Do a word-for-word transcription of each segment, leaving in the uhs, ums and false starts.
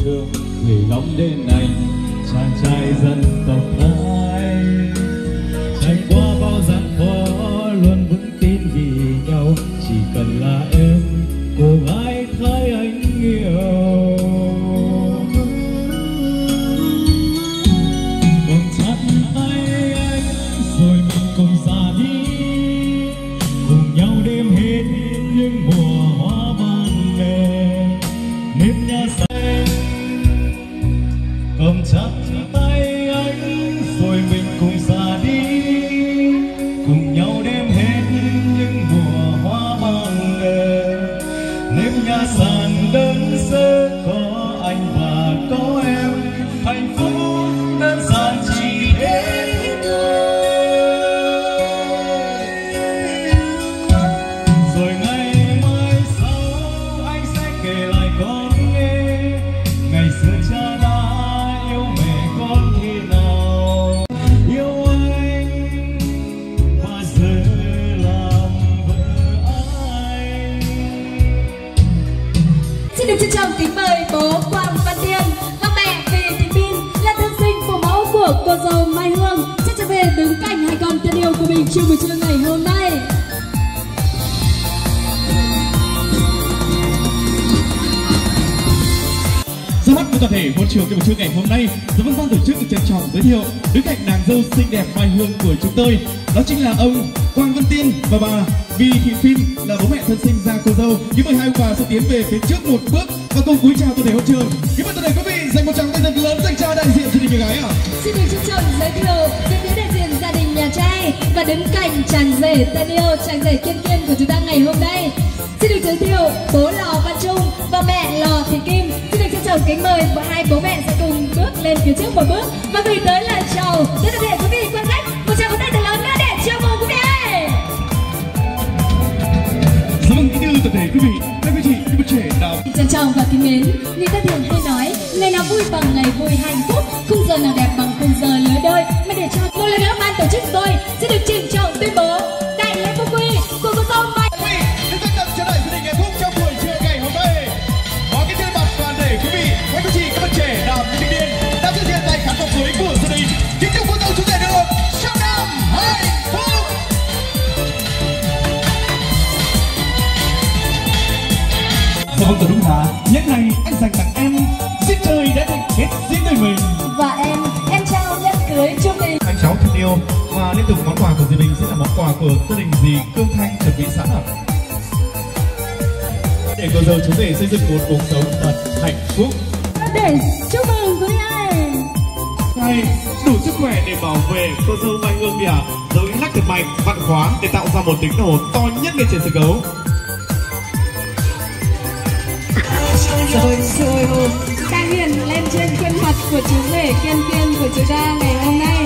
thương gửi gắm đến anh, chàng trai dân tộc Thái. Trải qua bao gian khó luôn vững tin vì nhau, chỉ cần là em cô gái Thái anh yêu. Còn chặt tay anh rồi mình cùng ra đi, cùng nhau đêm hết những mùa hoa ban lề nếp nhà xanh. Cầm chặt tay anh rồi mình cùng ra đi, cùng nhau đêm hết những mùa hoa ban lề nếp nhà sàn đơn sơ, có anh và có em, hạnh phúc đơn giản chỉ thế thôi. Rồi ngày mai sau anh sẽ kể lại con nghe, ngày xưa cha đã yêu mẹ con thế nào, yêu anh và giờ làm vợ anh. Xin được trân trọng kính mời bố Quang Văn Tiên và mẹ Vì Thị Pin là thân sinh phụ mẫu của cô dâu Mai Hương sẽ trở về đứng cạnh hai con thân yêu của mình trong buổi trưa ngày hôm nay. Ra mắt với toàn thể một chiều cái buổi trưa ngày hôm nay, Dấu Vân Ban tổ chức được trân trọng giới thiệu đứng cạnh nàng dâu xinh đẹp Mai Hương của chúng tôi, đó chính là ông Quang Văn Tiên và bà Vì Thị Pin là bố mẹ thân sinh ra cô dâu. Kính mời hai ông bà sẽ tiến về phía trước một bước và cùng cúi chào toàn thể hôn trường. Kính mời toàn thể quý vị dành một tràng tay thật lớn dành cho đại diện gia đình nhà gái ạ. Xin được trân trọng giới thiệu về phía đại diện gia đình nhà trai và đứng cạnh chàng rể thân yêu, chàng rể kiên kiên của chúng ta ngày hôm nay. Xin được giới thiệu bố Lò Văn Trung và mẹ Lò Thị Kim. Xin được trân trọng kính mời hai bố mẹ sẽ cùng bước lên phía trước một bước và gửi tới lời chào đến toàn thể quý vị quan khách. Một tràng pháo tay thật lớn nữa để chào mừng quý vị ơi. Dạ vâng, kính thưa toàn thể quý vị, các quý chị, các bạn trẻ nào Trân trọng và kính mến, người ta thường hay nói ngày nào vui bằng ngày vui hạnh phúc, khung giờ nào đẹp bằng khung giờ lứa đôi. Mà để cho một lần nữa ban tổ chức tôi sẽ được trịnh trọng tuyên bố đại lễ phú quy của cô dâu Mai. quý vị được trân trọng chờ đợi gia đình hạnh phúc trong buổi trưa ngày hôm nay. Có cái tên mặt toàn thể quý vị, các quý chị, các bạn trẻ nào thanh niên đang xuất hiện tại khán phòng cưới của gia đình. Kính chúc cô dâu chúng ta được trăm năm hạnh phúc. Dạ vâng, đúng hả? Nhất này anh dành tặng em xin trời đã định kết diễn đời mình. Và em, em trao nhẫn cưới cho mình. Anh cháu thân yêu và liên tục món quà của gia đình sẽ là món quà của gia đình dì Cương Thanh chuẩn bị sẵn ạ. Để cô dâu chúng để xây dựng một cuộc sống thật hạnh phúc. Để chúc mừng quý anh. Hay đủ sức khỏe để bảo vệ cô dâu Mai Hương đi ạ. Rồi lắc thật mạnh, vặn khóa để tạo ra một tiếng nổ to nhất lên trên sân khấu. Rồi rồi rồi đang hiện lên trên khuôn mặt của chú rể kiên kiên của chúng ta ngày hôm nay.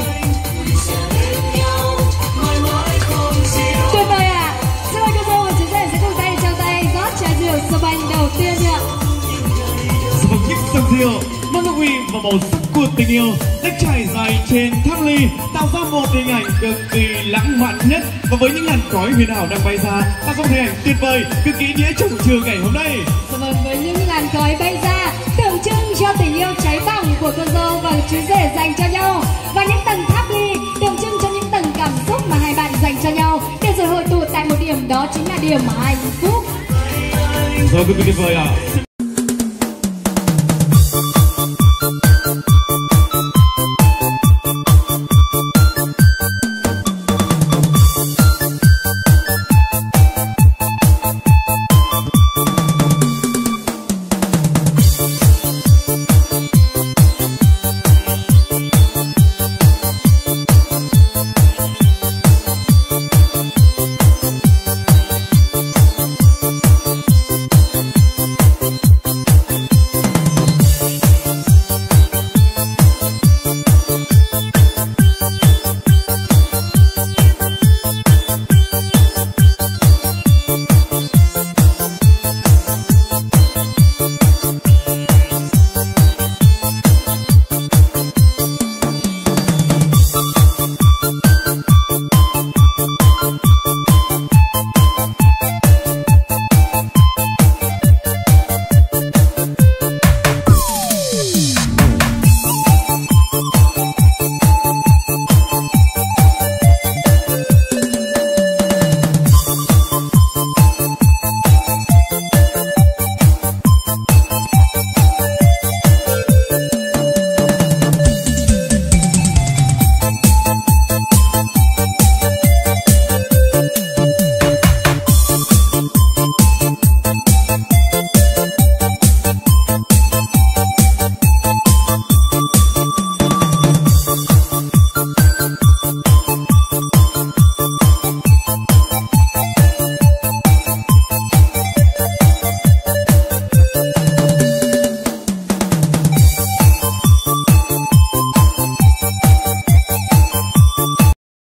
Tuyệt vời ạ. Xin mời cô dâu và chú rể sẽ cùng tay trao tay rót trà rượu sô banh đầu tiên ạ. Dạ vâng, những dòng rượu mang hương vị và màu sắc của tình yêu đã trải dài trên tháp ly, tạo ra một hình ảnh cực kỳ lãng mạn nhất. Và với những làn khói huyền ảo đang bay ra, tạo ra một hình ảnh tuyệt vời, cực kỳ ý nghĩa trong buổi trưa ngày hôm nay. Dạ vâng, với những làn khói bay ra tượng trưng cho tình yêu cháy bỏng của cô dâu và chú rể dành cho nhau, và những tầng tháp ly tượng trưng cho những tầng cảm xúc mà hai bạn dành cho nhau, để rồi hội tụ tại một điểm, đó chính là điểm hạnh phúc. Rồi, cực kỳ tuyệt vời ạ.